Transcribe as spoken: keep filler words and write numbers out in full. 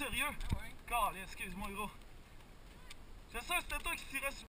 sérieux? Ah oui. Calais, excuse-moi, gros. C'est ça, c'était toi qui tirais sur